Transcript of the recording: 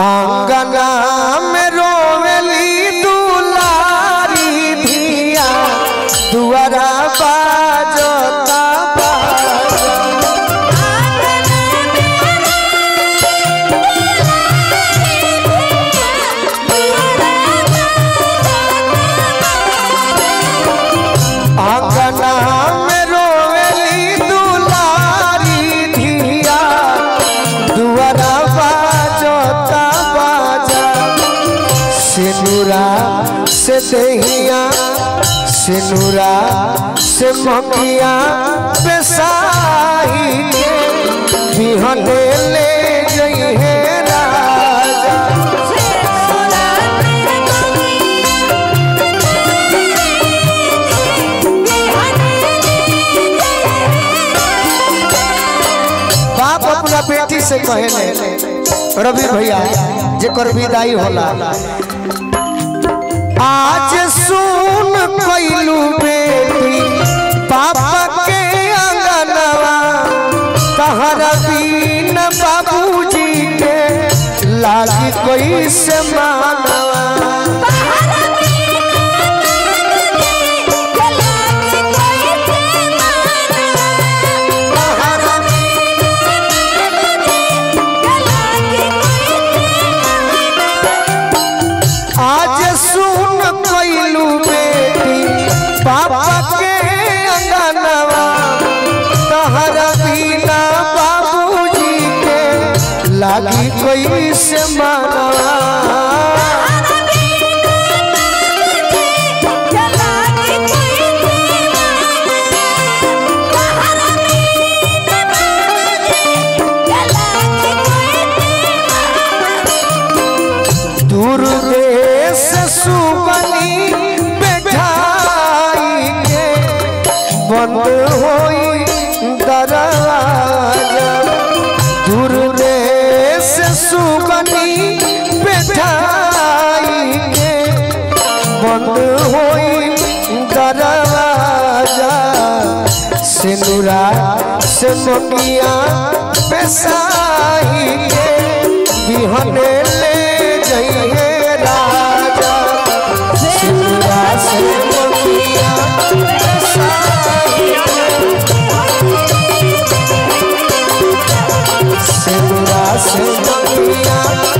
आंगना में रोवेली दुलारी धिया दुआरा बाजता आंगना में रोवेली दुलारी धिया दुआरा बाजता बाजा सिनुरा से दहिया सिनुरा से मकिया बेसाही के बिहने ले गई है राजा बाप अपना बेटी से कहे रवि भैया जेकर विदाई होला आज सुन कैलू बेटी पापा के अंगनवा तहरा बीन बाबूजी के लागी कोई से मानवा पापा के अंगनवा तहरा बिना बाबूजी के लागी कोई से मानवा दूर देश सुबनी बंद होई दरवाजा दूर देश सुबनी बैठाई के बंद होई दरवाजा सिनुरा से मकिया बेसाही के बिहने ले जाइए राजा सिनुरा से मकिया सिनुरा से मकिया